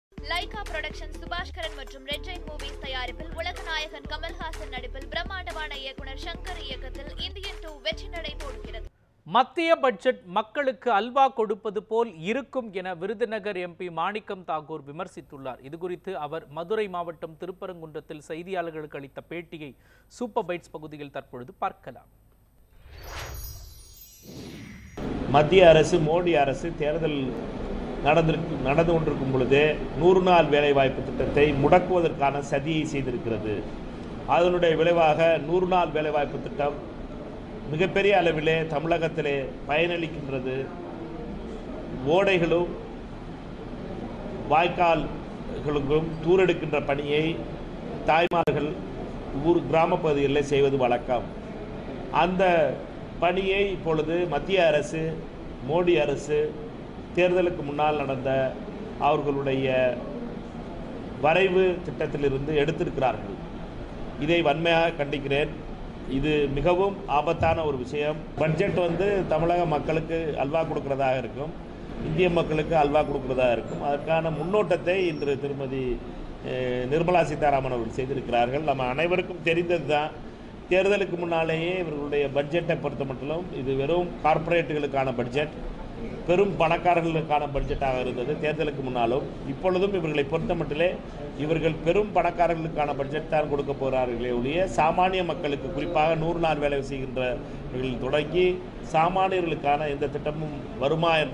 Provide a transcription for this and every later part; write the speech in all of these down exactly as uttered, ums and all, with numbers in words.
Lyca production Subaskaran மற்றும் red Jain movies தயாரிப்பில் உலக நாயகன் கமல்ஹாசன் நடிப்பில் பிரம்மாண்டமான இயக்குனர் சங்கர் இயக்கத்தில் இந்தியன் டூ வெற்றி நடை போடுகிறது. மத்திய பட்ஜெட் மக்களுக்கு அல்வா கொடுப்பது போல் இருக்கும் என விருதுநகர் எம்பி மாணிக்கம் தாக்கூர் விமர்சித்துள்ளார். இதுகுறித்து அவர் மதுரை மாவட்டம் திருப்பரங்குன்றத்தில் செய்தியாளர்களுக்கு அளித்த பேட்டியை சூப்பர் பைட்ஸ் பகுதியில் தற்பொழுது பார்க்கலாம். மத்திய அரசு மோடி அரசு தேர்தல் நடந்திருக்கு நடந்து கொண்டிருக்கும் பொழுதே நூறு நாள் வேலைவாய்ப்பு திட்டத்தை முடக்குவதற்கான சதியை செய்திருக்கிறது. அதனுடைய விளைவாக நூறு நாள் வேலைவாய்ப்பு திட்டம் மிகப்பெரிய அளவிலே தமிழகத்திலே பயனளிக்கின்றது. ஓடைகளும் வாய்க்கால்களுக்கும் தூரெடுக்கின்ற பணியை தாய்மார்கள் ஊர் கிராம பகுதிகளில் செய்வது வழக்கம். அந்த பணியை இப்பொழுது மத்திய அரசு மோடி அரசு தேர்தலுக்கு முன்னால் நடந்த அவர்களுடைய வரைவு திட்டத்திலிருந்து எடுத்திருக்கிறார்கள். இதை வன்மையாக கண்டிக்கிறேன். இது மிகவும் ஆபத்தான ஒரு விஷயம். பட்ஜெட் வந்து தமிழக மக்களுக்கு அல்வா கொடுக்கிறதாக இருக்கும், இந்திய மக்களுக்கு அல்வா கொடுக்கிறதாக இருக்கும். அதற்கான முன்னோட்டத்தை இன்று திருமதி நிர்மலா சீதாராமன் அவர்கள் செய்திருக்கிறார்கள். நம்ம அனைவருக்கும் தெரிந்தது தான். தேர்தலுக்கு முன்னாலேயே இவர்களுடைய பட்ஜெட்டை பொறுத்த மட்டும் இது வெறும் கார்ப்பரேட்டுகளுக்கான பட்ஜெட், பெரும் பணக்காரர்களுக்கான பட்ஜெட்டாக இருந்தது தேர்தலுக்கு முன்னாலும். இப்பொழுதும் இவர்களை பொறுத்த மட்டிலே இவர்கள் பெரும் பணக்காரர்களுக்கான பட்ஜெட் தான் கொடுக்க போகிறார்களே ஒழிய சாமானிய மக்களுக்கு, குறிப்பாக நூறு நாள் வேலை செய்கின்றவர்கள் தொடங்கி சாமானியர்களுக்கான எந்த திட்டமும் வருமா என்ற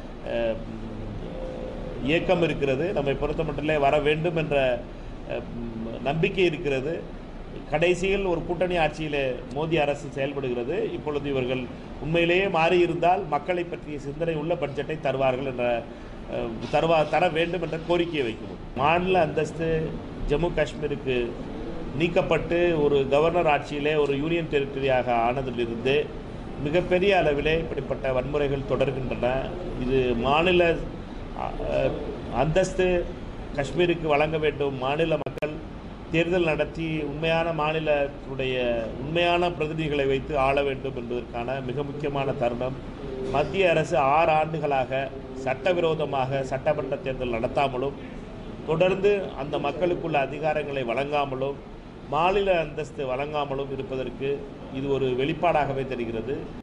இயக்கம் இருக்கிறது. நம்மை பொறுத்த மட்டிலே வர வேண்டும் என்ற நம்பிக்கை இருக்கிறது. கடைசியில் ஒரு கூட்டணி ஆட்சியில் மோடி அரசு செயல்படுகிறது. இப்பொழுது இவர்கள் உண்மையிலேயே மாறியிருந்தால் மக்களை பற்றிய சிந்தனை உள்ள பட்ஜெட்டை தருவார்கள் என்ற தருவா தர வேண்டும் என்ற கோரிக்கையை வைக்கணும். மாநில அந்தஸ்து ஜம்மு காஷ்மீருக்கு நீக்கப்பட்டு ஒரு கவர்னர் ஆட்சியிலே ஒரு யூனியன் டெரிட்டரியாக ஆனதிலிருந்து மிகப்பெரிய அளவிலே இப்படிப்பட்ட வன்முறைகள் தொடர்கின்றன. இது மாநில அந்தஸ்து காஷ்மீருக்கு வழங்க வேண்டும். மாநில மக்கள் தேர்தல் நடத்தி உண்மையான மாநிலத்துடைய உண்மையான பிரதிநிதிகளை வைத்து ஆள வேண்டும் என்பதற்கான மிக முக்கியமான தருணம். மத்திய அரசு ஆறு ஆண்டுகளாக சட்டவிரோதமாக சட்டமன்ற தேர்தல் நடத்தாமலும் தொடர்ந்து அந்த மக்களுக்குள்ள அதிகாரங்களை வழங்காமலும் மாநில அந்தஸ்து வழங்காமலும் இருப்பதற்கு இது ஒரு வெளிப்பாடாகவே தெரிகிறது.